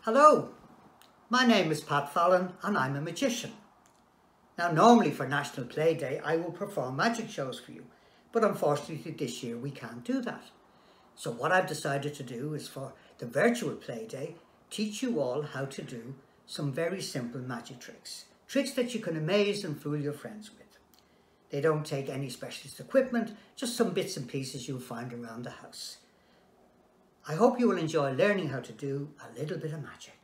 Hello, my name is Pat Fallon and I'm a magician. Now normally for National Play Day I will perform magic shows for you, but unfortunately this year we can't do that. So what I've decided to do is for the virtual Play Day, teach you all how to do some very simple magic tricks. Tricks that you can amaze and fool your friends with. They don't take any specialist equipment, just some bits and pieces you'll find around the house. I hope you will enjoy learning how to do a little bit of magic.